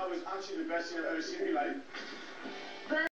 that was actually the best thing I've ever seen in my life.